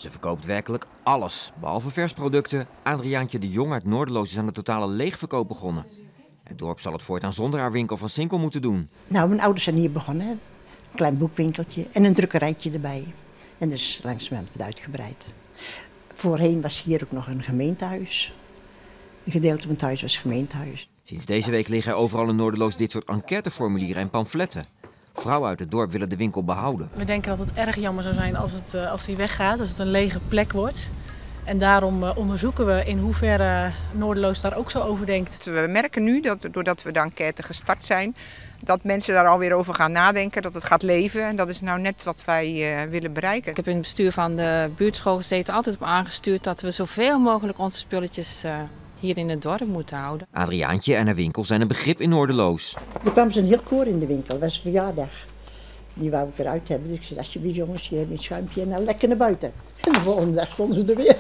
Ze verkoopt werkelijk alles, behalve versproducten. Adriaantje de Jong uit Noorderloos is aan de totale leegverkoop begonnen. Het dorp zal het voortaan zonder haar winkel van Sinkel moeten doen. Nou, mijn ouders zijn hier begonnen. Een klein boekwinkeltje en een drukkerijtje erbij. En dus langzamerhand wordt uitgebreid. Voorheen was hier ook nog een gemeentehuis. Een gedeelte van het huis was gemeentehuis. Sinds deze week liggen er overal in Noorderloos dit soort enquêteformulieren en pamfletten. Vrouwen uit het dorp willen de winkel behouden. We denken dat het erg jammer zou zijn als die weggaat, als het een lege plek wordt. En daarom onderzoeken we in hoeverre Noorderloos daar ook zo over denkt. We merken nu, doordat we de enquête gestart zijn, dat mensen daar alweer over gaan nadenken, dat het gaat leven. En dat is nou net wat wij willen bereiken. Ik heb in het bestuur van de buurtschool gezeten, altijd op aangestuurd dat we zoveel mogelijk onze spulletjes hier in het dorp moeten houden. Adriaantje en haar winkel zijn een begrip in Noorderloos. Er kwam ze een heel koor in de winkel, dat was een verjaardag. Die wou ik eruit hebben, dus ik zei, alsjeblieft jongens, hier heb je een schuimpje en nou lekker naar buiten. En de volgende dag stonden ze er weer.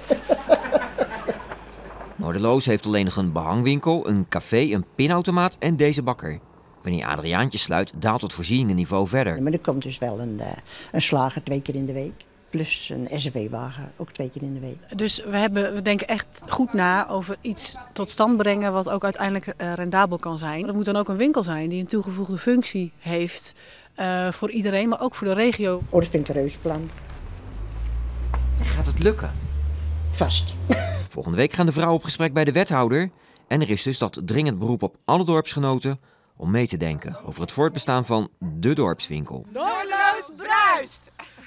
Noorderloos heeft alleen nog een behangwinkel, een café, een pinautomaat en deze bakker. Wanneer Adriaantje sluit, daalt het voorzieningenniveau verder. Maar er komt dus wel een slager 2 keer in de week. Plus een SUV-wagen, ook 2 keer in de week. Dus we denken echt goed na over iets tot stand brengen wat ook uiteindelijk rendabel kan zijn. Dat moet dan ook een winkel zijn die een toegevoegde functie heeft voor iedereen, maar ook voor de regio. Oh, dat vind ik een reuzenplan. En gaat het lukken? Vast. Volgende week gaan de vrouwen op gesprek bij de wethouder. En er is dus dat dringend beroep op alle dorpsgenoten om mee te denken over het voortbestaan van de dorpswinkel. Noorderloos bruist!